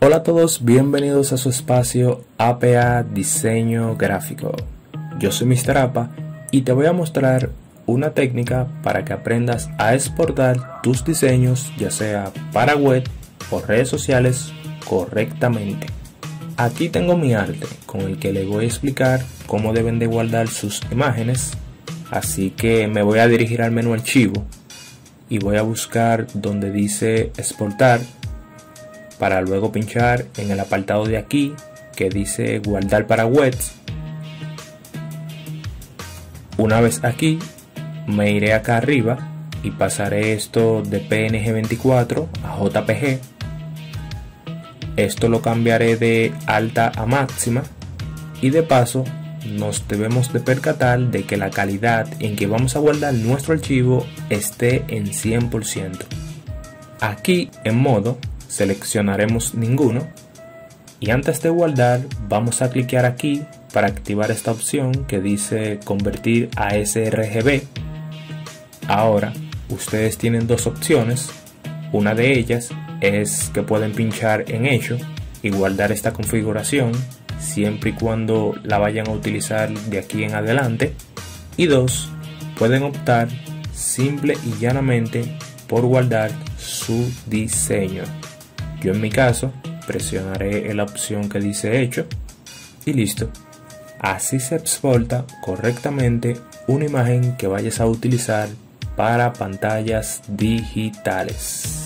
Hola a todos, bienvenidos a su espacio APA Diseño Gráfico. Yo soy Mr. APA y te voy a mostrar una técnica para que aprendas a exportar tus diseños, ya sea para web o redes sociales, correctamente. Aquí tengo mi arte con el que les voy a explicar cómo deben de guardar sus imágenes, así que me voy a dirigir al menú archivo y voy a buscar donde dice exportar, para luego pinchar en el apartado de aquí que dice guardar para webs. Una vez aquí me iré acá arriba y pasaré esto de PNG 24 a JPG. Esto lo cambiaré de alta a máxima y de paso nos debemos de percatar de que la calidad en que vamos a guardar nuestro archivo esté en 100%. Aquí en modo seleccionaremos ninguno y antes de guardar vamos a clicar aquí para activar esta opción que dice convertir a sRGB. Ahora ustedes tienen dos opciones, una de ellas es que pueden pinchar en hecho y guardar esta configuración siempre y cuando la vayan a utilizar de aquí en adelante, y dos, pueden optar simple y llanamente por guardar su diseño. Yo en mi caso presionaré en la opción que dice hecho y listo. Así se exporta correctamente una imagen que vayas a utilizar para pantallas digitales.